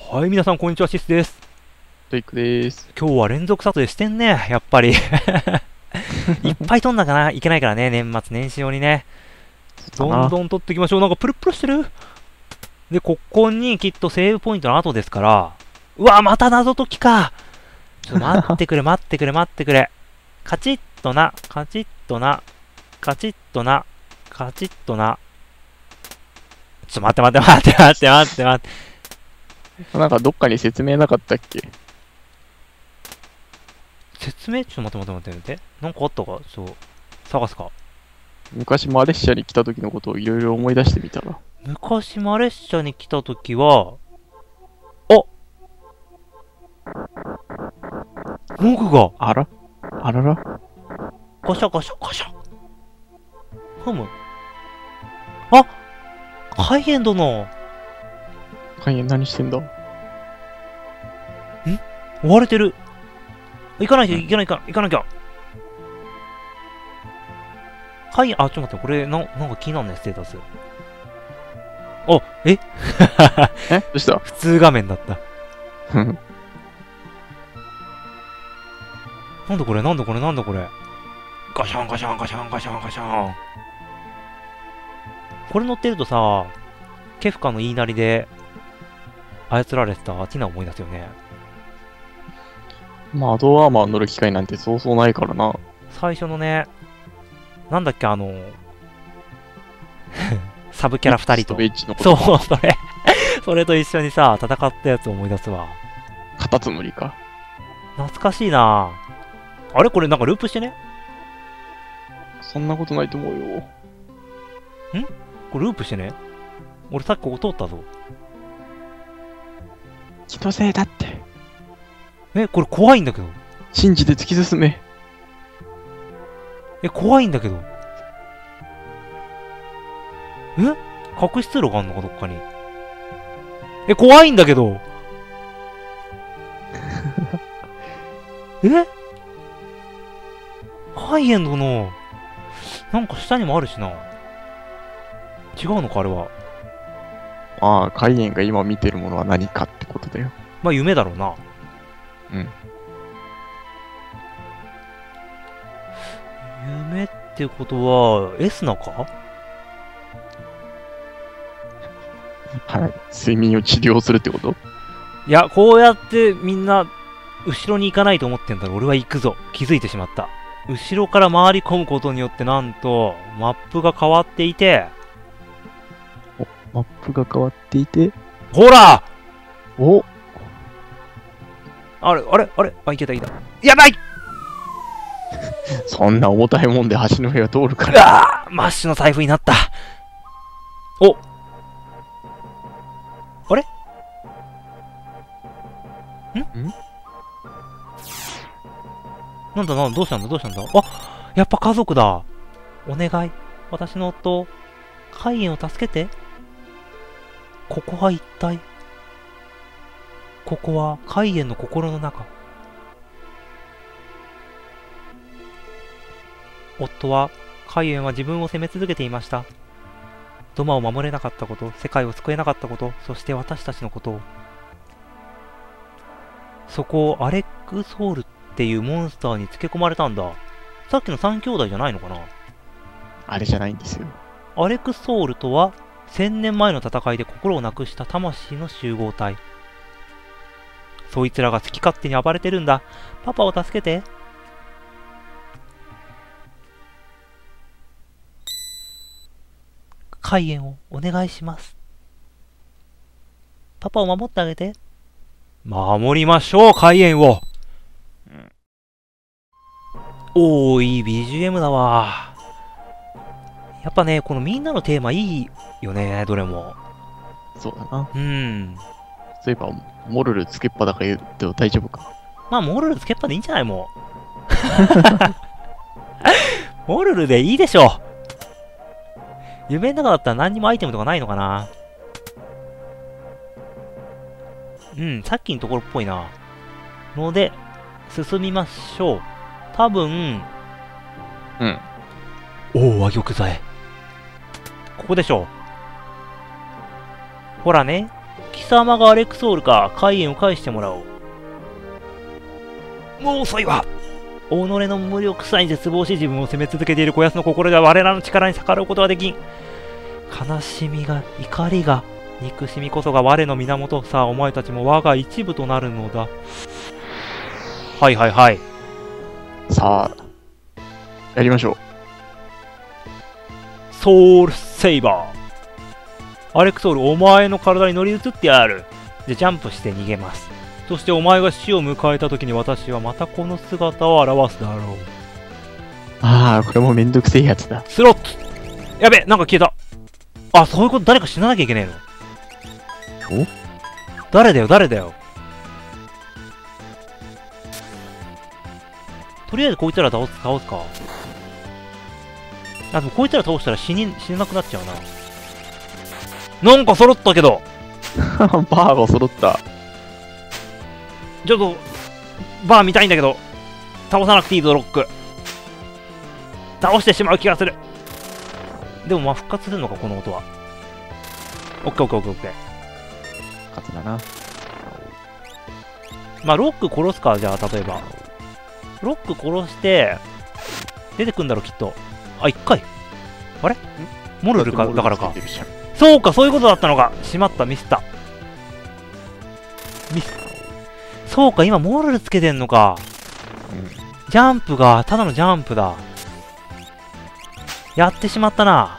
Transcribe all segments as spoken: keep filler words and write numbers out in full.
はい、皆さん、こんにちは、シスです。 トイックです。 今日は連続撮影してんね、やっぱり。いっぱい撮んなきゃないけないからね、年末年始用にね。どんどん撮っていきましょう。なんかプルプルしてる。で、ここにきっとセーブポイントの後ですから。うわ、また謎解きか。ちょっと待ってくれ、待ってくれ、待ってくれ。カチッとな、カチッとな、カチッとな、カチッとな。ちょっと待って待って待って待って待って待って。 なんかどっかに説明なかったっけ？ 説明ちょっと待って待って待って待って。なんかあったかそう。探すか。 昔マレッシャに来た時のことをいろいろ思い出してみたら。 昔マレッシャに来た時は、あモグがあらあららガシャガシャガシャ。ふむ。あカイエン殿。 カイエン何してんだ？ん追われてる。行かないといけないか、行かなきゃ。カイエン、あ、ちょっと待って、これ、な、なんか気になるね、ステータス。あ、ええどうした？ 普通画面だった。なんだこれ、なんだこれ、なんだこれ。ガシャンガシャンガシャンガシャンガシャン。これ乗ってるとさ、ケフカの言いなりで操られてたティナを思い出すよね。 まあ、アドアーマー乗る機会なんてそうそうないからな。 最初のね、なんだっけ、あの、サブキャラふたりと。 ベッチのことそう、それ。それと一緒にさ、戦ったやつを思い出すわ。 カタツムリか。 懐かしいな。あれこれなんかループしてね？ そんなことないと思うよ。 んこれループしてね？俺さっきここ通ったぞ。 気のせいだって。 え、これ怖いんだけど。 信じて突き進め。 え、怖いんだけど。え隠し通路があんのか、どっかに。え、怖いんだけど。えハイエンドの、なんか下にもあるしな。違うのか、あれは。 まあ、カイエンが今見てるものは何かってことだよ。 まあ、夢だろうな。 うん。 夢ってことは、エスナか？ はい。睡眠を治療するってこと？ いや、こうやってみんな、後ろに行かないと思ってんだろ。俺は行くぞ。気づいてしまった。後ろから回り込むことによって、なんと、マップが変わっていて、 お、マップが変わっていて。 ほらおあれ、あれ、あれ、あ、いけた、いけた。やばいそんな重たいもんで橋の上が通るかうら。 わーマッシュの財布になった。おあれんんなんだなんだ、どうしたんだ、どうしたんだ。あやっぱ家族だ。お願い。私の夫、カイエンを助けて。ここは一体。ここはカイエンの心の中。夫は、カイエンは自分を責め続けていました。ドマを守れなかったこと、世界を救えなかったこと、そして私たちのことを。そこをアレックソールっていうモンスターにつけ込まれたんだ。さっきの三兄弟じゃないのかな？ あれじゃないんですよ。 アレクソールとは、千年前の戦いで心をなくした魂の集合体。そいつらが好き勝手に暴れてるんだ。パパを助けて。カイエンをお願いします。パパを守ってあげて。守りましょう、カイエンを。うん、おー、いい ビージーエム だわ。やっぱね、このみんなのテーマいいよね、どれも。 そうだな。 うん。 そういえば、モルルつけっぱだから言うと大丈夫か。 まあ、モルルつけっぱでいいんじゃないもう。モルルでいいでしょ。夢の中だったら何にもアイテムとかないのかな。うん、さっきのところっぽいな。ので、進みましょう。多分、 うん。 おお、和玉材。ここでしょう。ほらね、 貴様がアレクソールか。カイエンを返してもらおう。もう遅いわ。己の無力さに絶望し自分を責め続けているこやつの心では我らの力に逆らうことはできん。悲しみが、怒りが、憎しみこそが我の源。さあ、お前たちも我が一部となるのだ。はいはいはい。 さあ、やりましょう。 ソウルセイバー。アレクソール、お前の体に乗り移ってやる。で、ジャンプして逃げます。そしてお前が死を迎えた時に私はまたこの姿を現すだろう。 ああ、これもめんどくせえやつだ。 スロット。やべ、なんか消えた。あ、そういうこと、誰か死ななきゃいけねえの。 お誰だよ、誰だよ。とりあえずこいつら倒す、倒すか。あ、でもこいつら倒したら死に、死ねなくなっちゃうな。なんか揃ったけど。 バーが揃った。 ちょっと、バー見たいんだけど、倒さなくていいぞ、ロック。倒してしまう気がする。でもまあ復活するのか、この音は。オッケーオッケーオッケーオッケー。 勝つだな。 まあロック殺すか、じゃあ例えば。ロック殺して、出てくんだろ、きっと。あ、一回。あれモルルか、だからか。そうか、そういうことだったのか。しまった、ミスった。ミス。そうか、今モルルつけてんのか。 うん、 ジャンプが、ただのジャンプだ。やってしまったな。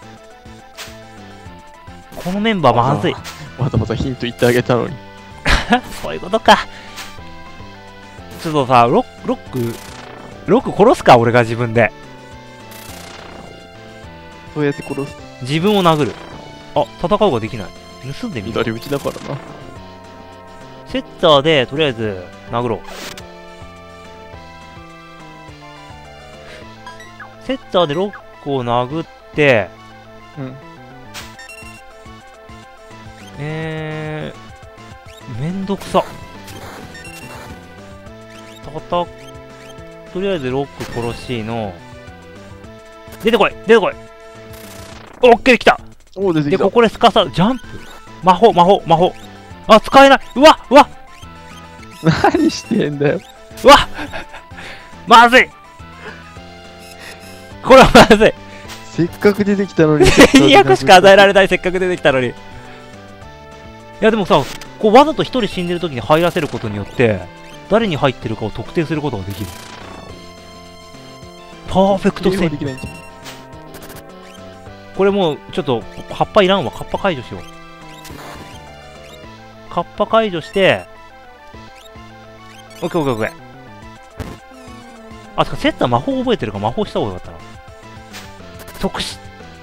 このメンバーまずい。 わざわざヒント言ってあげたのに。 そういうことか。ちょっとさ、ロック、ロック、ロック殺すか、俺が自分で。 そうやって殺す。 自分を殴る。あ、戦うができない。盗んでみる。 左打ちだからな。 セッターで、とりあえず、殴ろう。セッターでロックを殴って、 うん。 えー、めんどくさ。たた、とりあえずロック殺しの、出てこい出てこいオッケーできた。 おー、出てきた。 で、ここですかさ、ジャンプ魔法、魔法、魔法。あ、使えない。うわうわ何してんだよ。 うわまずいこれはまずいせっかく出てきたのに。 にひゃくしか与えられない、せっかく出てきたのに。いや、でもさ、こうわざと一人死んでる時に入らせることによって、誰に入ってるかを特定することができる。パーフェクト戦。これもう、ちょっと、カッパいらんわ。カッパ解除しよう。カッパ解除して、オッケーオッケーオッケー。あ、つか、セッター魔法覚えてるから魔法した方がよかったな。即死。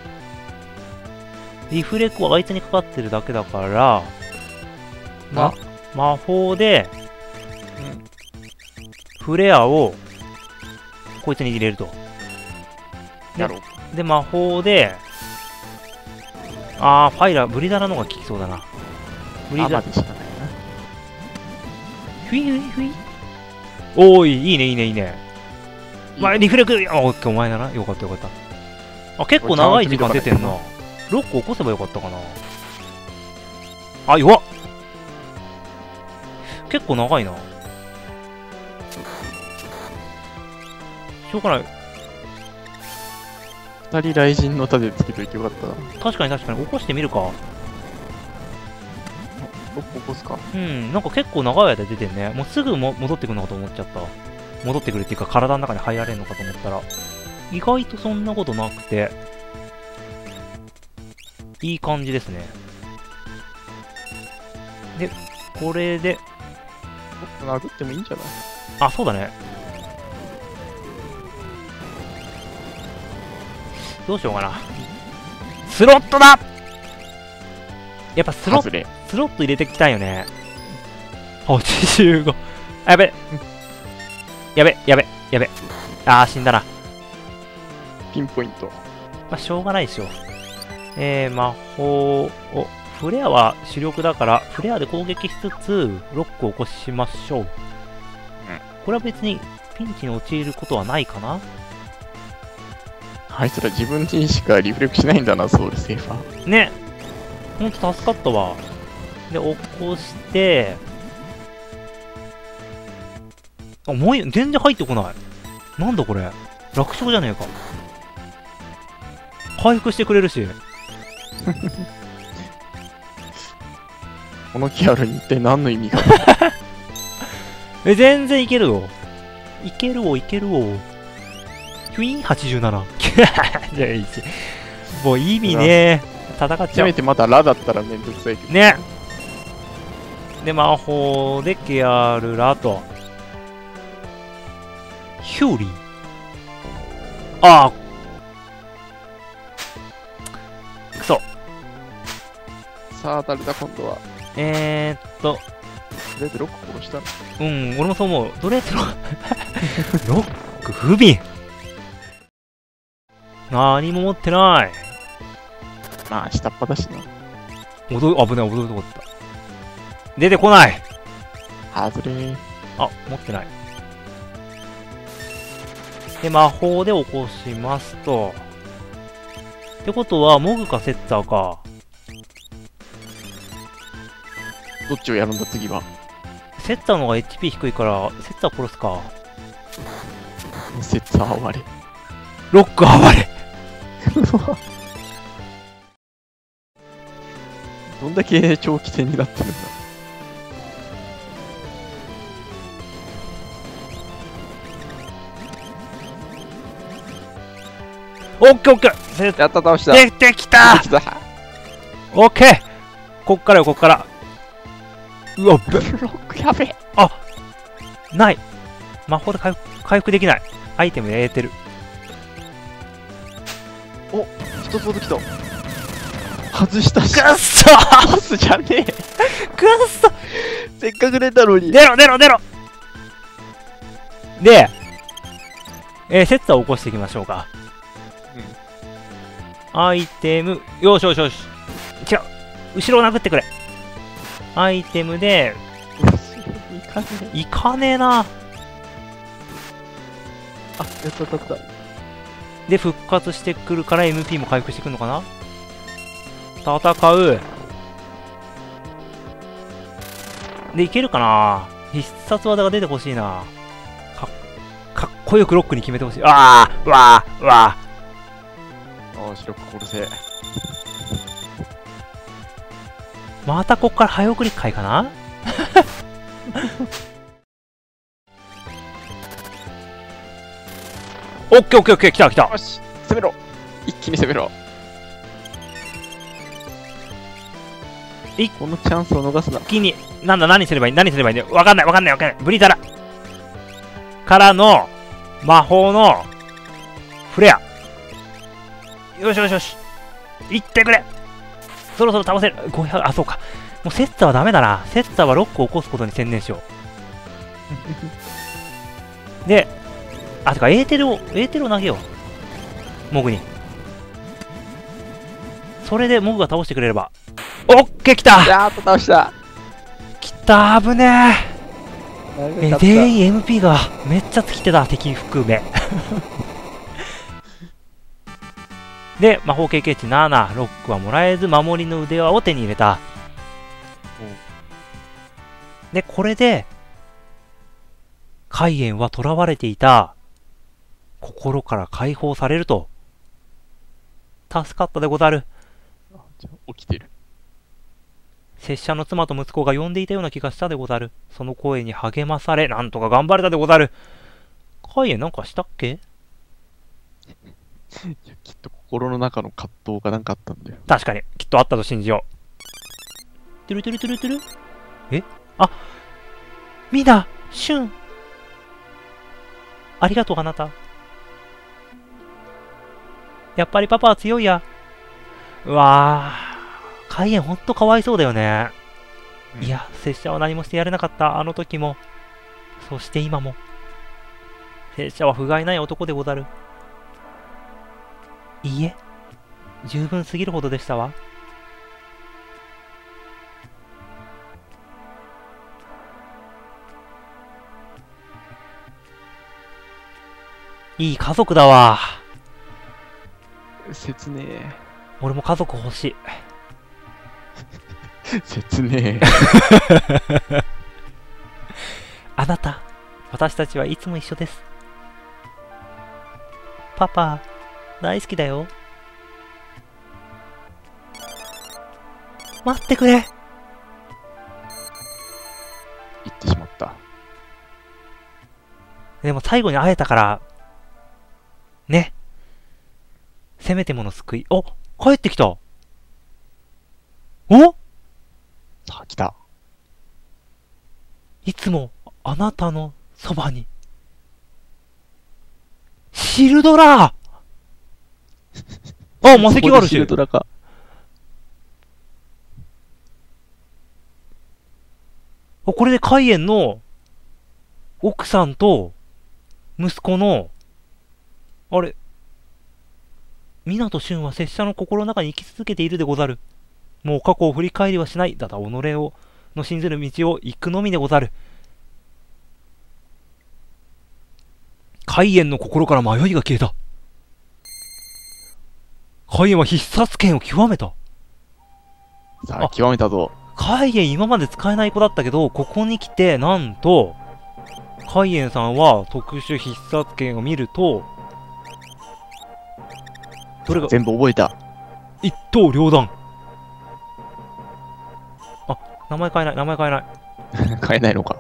リフレクはあいつにかかってるだけだから、ま、魔法で、 うん、 フレアを、こいつに入れると。 やろう。 で、魔法で、あー、ファイラー、ブリダラの方が効きそうだな。ブリダラ。 でしかないな。 ふいふいふい。おーい、いいね、いいね、いいね。まあ、リフレク、あ、オッケー、お前だな。よかった、よかった。あ、結構長い時間出てんな。ロック起こせばよかったかな。あ、弱っ。結構長いな。しょうがない。 二人雷神の盾つけといてよかったな。 確かに確かに。起こしてみるか。 ロック起こすか。 うん、なんか結構長い間出てんね。もうすぐも戻ってくるのかと思っちゃった。戻ってくるっていうか、体の中に入られるのかと思ったら、意外とそんなことなくて、いい感じですね。で、これで、 ロック殴ってもいいんじゃない？ あ、そうだね。どうしようかな。スロットだ！やっぱスロット、スロット入れてきたいよね。はちじゅうご。あ、やべ。やべ、やべ、やべ。あー、死んだな。 ピンポイント。 まあ、しょうがないでしょ。えー、魔法を、フレアは主力だから、フレアで攻撃しつつ、ロックを起こしましょう。うん。これは別に、ピンチに陥ることはないかな？ あいつら自分にしかリフレクしないんだな、ソウルセーファー。 ね。ほんと助かったわ。 で、起こして、あ、もうい全然入ってこない。なんだこれ。楽勝じゃねえか。回復してくれるし。 このキャラに一体何の意味がえ、全然いけるよ。いけるお、いけるお。ヒュイーンはちじゅうなな。じゃあいいし。もう意味ねえ。戦っちゃう。 せめてまだラだったらめんどくさいけど。 ね。で、魔法でケアルラと。ヒューリー。ああ。くそ。 さあ、誰だ今度は。 えーっと。 とりあえずロック殺したの。 うん、俺もそう思う。とりあえずロロック不憫。何も持ってない。 まあ、下っ端だしな。 踊る、危ない、踊るとこだった。出てこない。 外れー。 あ、持ってない。で、魔法で起こしますと。ってことは、モグかセッターか。 どっちをやるんだ次は。 セッターの方が エイチピー 低いから、セッター殺すか。 セッター終われ。 ロック暴れ。 どんだけ長期戦になってるんだ。 オッケーオッケー。セッやった、倒した。 出てきた。 できた。 オッケー。こっからよ、こっから。うわ、ぶロックやべえ。 あ、ない。魔法で回復回復できない。アイテムでエーテル。 お、一つほど来た。外したし。 くっそパスじゃねえ。 くっそせっかく出たのに。 出ろ出ろ出ろで、えー、セッターを起こしていきましょうか。うん、アイテム、よしよしよし。違う。後ろを殴ってくれ。アイテムで、 いかねえ。 いかねえな。 あ、やったやった。 で、復活してくるから エムピー も回復してくるのかな。戦う。で、いけるかな。必殺技が出てほしいな。かかっこよくロックに決めてほしい。ああ、わあ、わあ。 よし、ロック殺せ。 またこっから早送り回かな。オッケーオッケーオッケー、来た来た。 よし、攻めろ。一気に攻めろ。 一このチャンスを逃すな。 気に、なんだ、何すればいい何すればいいんだよ。わかんないわかんないわかんない。ブリタラからの魔法のフレア。よしよしよし。行ってくれ。そろそろ倒せる。ごひゃく、あ、そうか。もうセッターはダメだな。セッターはロックを起こすことに専念しよう。で、あ、てか、エーテルを、エーテルを投げよう。モグに。それでモグが倒してくれれば。オッケー、来た。 やーっと倒した。 来た、危ねえ。え、 え全員 エムピー がめっちゃ尽きてた、敵含め。で、魔法経験値なな、ロックはもらえず、守りの腕輪を手に入れた。で、これで、海燕は囚われていた心から解放されると。助かったでござる。 起きてる。 拙者の妻と息子が呼んでいたような気がしたでござる。その声に励まされ、なんとか頑張れたでござる。海燕なんかしたっけ？ いや、きっと心の中の葛藤がなんかあったんだよ。 確かに、きっとあったと信じよう。トゥルトゥルトゥルトゥルえあ、みな、シュン。ありがとう、あなた。やっぱりパパは強いや。うわぁ、海燕ほんとかわいそうだよね。いや、拙者は何もしてやれなかった、あの時も。そして今も。拙者は不甲斐ない男でござる。いいえ、十分すぎるほどでしたわ。いい家族だわ。 切ねえ。 俺も家族欲しい。 切ねえ。 あなた、私たちはいつも一緒です。パパ、大好きだよ。待ってくれ。 言ってしまった。 でも最後に会えたから、ね。せめてもの救い。お、帰ってきた。おさあ、来た。 いつもあなたのそばに。シルドラあ、魔石があるし。 シルドラか。 あ、これでカイエンの奥さんと息子の、あれ、湊俊は拙者の心の中に生き続けているでござる。もう過去を振り返りはしない。だだ、己をの信ずる道を行くのみでござる。カイエンの心から迷いが消えた。カイエンは必殺剣を極めた。 さあ、極めたぞ。 カイエン今まで使えない子だったけど、ここに来て、なんと、カイエンさんは特殊必殺剣を見ると、どれが全部覚えた。 一刀両断。あ、名前変えない、名前変えない。 変えないのか。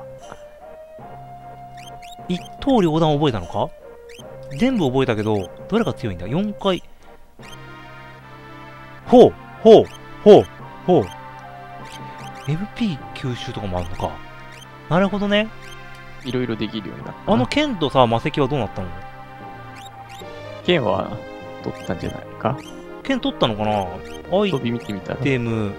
一刀両断覚えたのか。全部覚えたけど、どれが強いんだ。よんかい。ほう、ほう、ほう、ほう。エムピー 吸収とかもあるのか。なるほどね。 いろいろできるようになった。 あの剣とさ、魔石はどうなったの。 剣は取ったんじゃないか。 剣取ったのかな。アイ飛び見てみたら。 テム。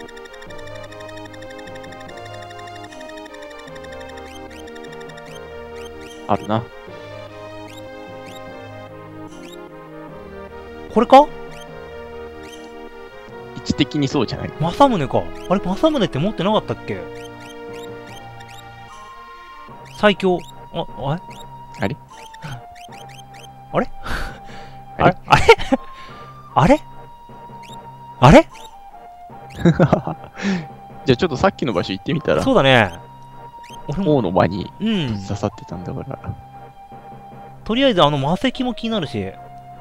あるな。 これか。 位置的にそうじゃない。 政宗か。あれ、政宗って持ってなかったっけ。最強。あ、あれあれあれあれあれあれあれじゃあちょっとさっきの場所行ってみたら。 そうだね。俺も。 王の間にうん。 刺さってたんだから。 とりあえずあの魔石も気になるし。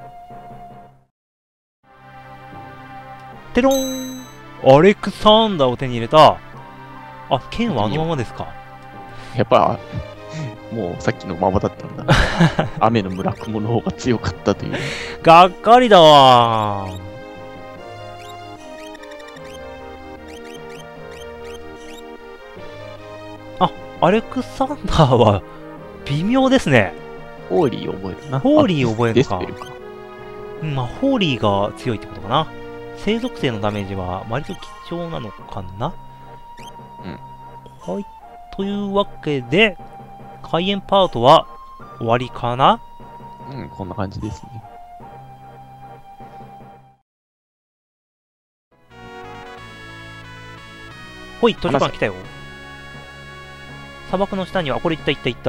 てろーん。アレクサンダーを手に入れた。あ、剣はあのままですか。 やっぱ、もうさっきのままだったんだ。雨の村雲の方が強かったという。 がっかりだわー。あ、アレクサンダーは微妙ですね。 ホーリー覚えるな。 ホーリー覚えるか。 デスペルか。 うん、まあ、ホーリーが強いってことかな。生属性のダメージは割と貴重なのかな。うん。はい。というわけで、開演パートは終わりかな。 うん、こんな感じですね。 ほい、図書館来たよ。砂漠の下には、これ行った行った行った。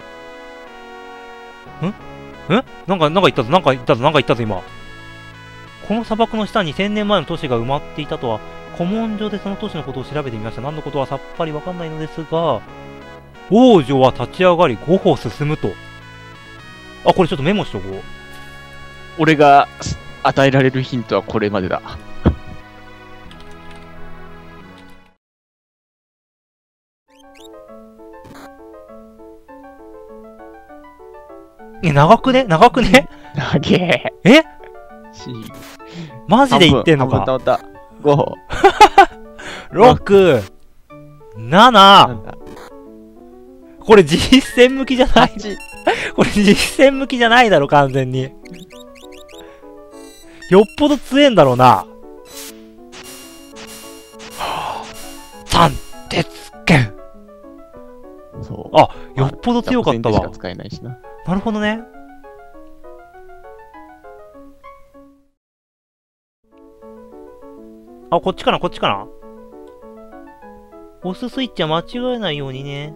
んんなんか、なんか言ったぞ、なんか言ったぞ、なんか言ったぞ、今。この砂漠の下にせんねんまえの都市が埋まっていたとは、古文書でその都市のことを調べてみました。何のことはさっぱりわかんないのですが、王女は立ち上がりご歩進むと。あ、これちょっとメモしとこう。 俺が与えられるヒントはこれまでだ。 え、長くね長くね長え。 えしマジで言ってんのか。 半分たまった。ご、 ろく、なな、これ実践向きじゃない。これ実践向きじゃないだろ、完全に。よっぽど強えんだろうな。三鉄剣。 そう。 あ、よっぽど強かったわ。 しか使えないしな。 なるほどね。あ、こっちかな、こっちかな。押すスイッチは間違えないようにね。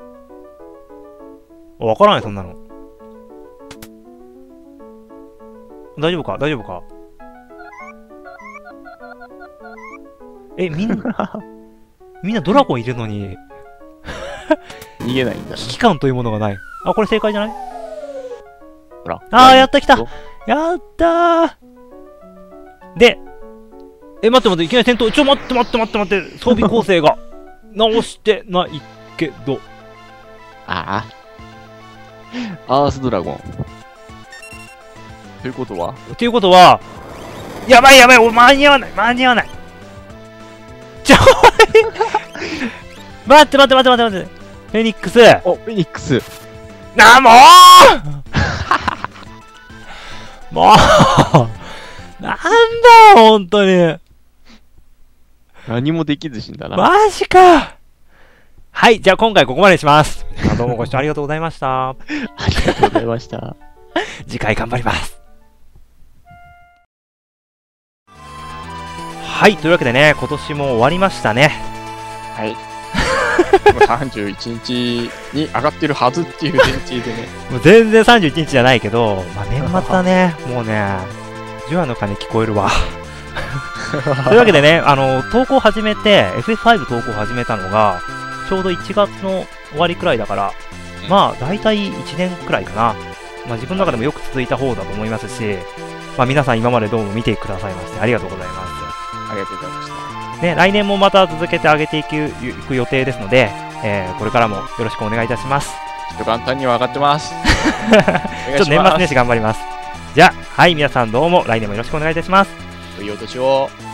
わからない、そんなの。大丈夫か大丈夫かえ、みんな、みんなドラゴンいるのに、 逃げないんだ。 危機感というものがない。あ、これ正解じゃない？ ほら。 あー、やった来たやったーで、え、待って待って、いきなり戦闘、ちょ、待って待って待って待って、装備構成が直してないけど。 ああ。アースドラゴン。ということはということは、やばいやばい、お間に合わない、間に合わない。ちょ待って待って待って待って待って。フェニックス。 お、フェニックス。 な、もうもうなんだよ、ほんとに。 何もできず死んだな。 マジか。はい、じゃあ今回ここまでにします。どうもご視聴ありがとうございました。 ありがとうございました。 次回頑張ります。はい、というわけでね、今年も終わりましたね。 はい。もうさんじゅういちにちに上がってるはずっていう前提でね。 もう全然さんじゅういちにちじゃないけど、まあ、年末だね、もうね、じゅうわの鐘聞こえるわ。というわけでね、あの、投稿始めて、エフエフファイブ 投稿始めたのが、ちょうどいちがつの終わりくらいだから、まあ、だいたいいちねんくらいかな。まあ、自分の中でもよく続いた方だと思いますし、まあ、皆さん今までどうも見てくださいまして、ありがとうございます。 ありがとうございました。 ね、来年もまた続けて上げていくいく予定ですので、えー、これからもよろしくお願いいたします。 ちょっと元旦には上がってます。 ちょっと年末年始頑張ります。じゃあ、はい、皆さんどうも来年もよろしくお願いいたします。 良いお年を。